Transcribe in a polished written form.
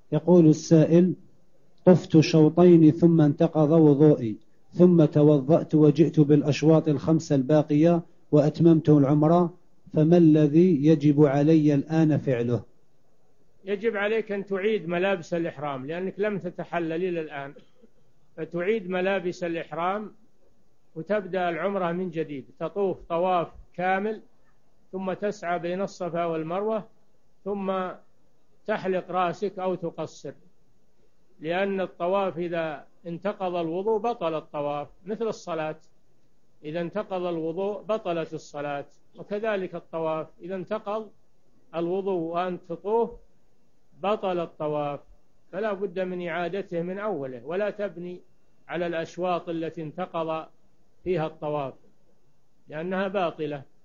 يقول السائل: طفت شوطين ثم انتقض وضوئي، ثم توضأت وجئت بالأشواط الخمسة الباقية وأتممت العمرة، فما الذي يجب علي الآن فعله؟ يجب عليك أن تعيد ملابس الإحرام، لأنك لم تتحلل إلى الآن، فتعيد ملابس الإحرام وتبدأ العمرة من جديد، تطوف طواف كامل، ثم تسعى بين الصفا والمروة، ثم تحلق رأسك أو تقصر، لأن الطواف إذا انتقض الوضوء بطل الطواف، مثل الصلاة إذا انتقض الوضوء بطلت الصلاة، وكذلك الطواف إذا انتقض الوضوء وأنت تطوف بطل الطواف، فلا بد من إعادته من أوله، ولا تبني على الأشواط التي انتقض فيها الطواف لأنها باطلة.